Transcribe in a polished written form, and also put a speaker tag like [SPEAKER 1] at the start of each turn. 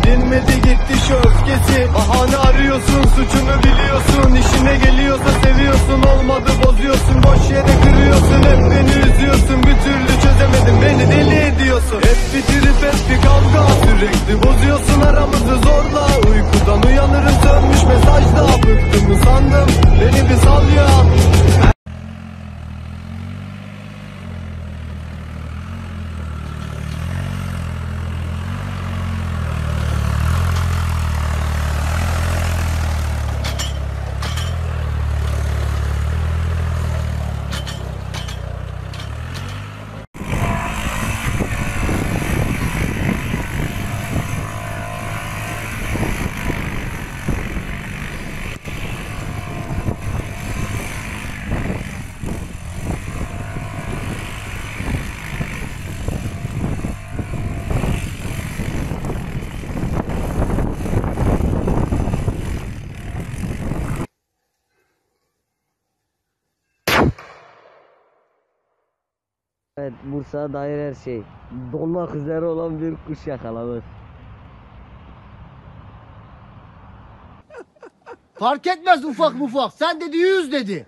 [SPEAKER 1] Dinmedi gitti şu öfkesi. Bahane arıyorsun, suçunu biliyorsun. İşine geliyorsa seviyorsun, olmadı bozuyorsun. Boş yere kırıyorsun, hep beni üzüyorsun. Bir türlü çözemedim, beni deli ediyorsun. Hep bir trip, hep bir kavga. Sürekli bozuyorsun aramızı zorla. Uykudan uyanırım sönmüş mesajla. Bıktım mı sandım, beni bir sal ya.
[SPEAKER 2] Evet, Bursa'ya dair her şey. Donmak üzere olan bir kuş yakaladık.
[SPEAKER 3] Fark etmez ufak mufak. Sen dedi 100 dedi.